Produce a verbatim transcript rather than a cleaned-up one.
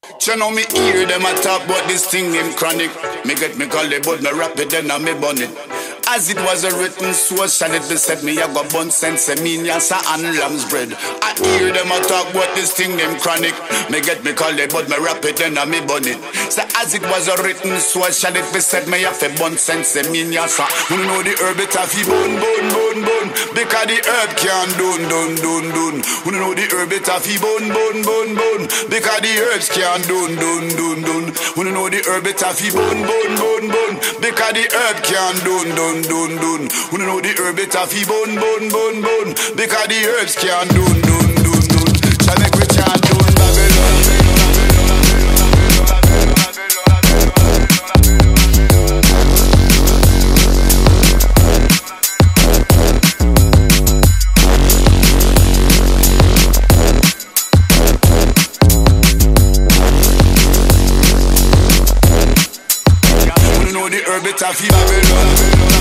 You know me hear them a talk about this thing named chronic. Me get me call it, but me rap it then I me bun it. As it was a written, so shall it be said. Me a go bun sense, mean yassa and lamb's bread. I hear them a talk about this thing named chronic. Me get me call it, but me rap it then I me bun it. So as it was a written, so shall it be said. Me have a bun sense, mean yassa. You know the herb it have he bun, bun, bun, bun. Because the herb can dun, dun, dun, dun. You know the herb it have he bun, bun, bun, bun. Because the herbs can dun, dun, dun, dun. You know the herb it have he bun, bun, bun, bun. Because the herb can dun, dun, dun, dun. You know the herb it have he bun, bun, bun, bun. Because the herbs can dun, dun, dun, dun. Shall make we chant dun Babylon. You know the herb it have he Babylon.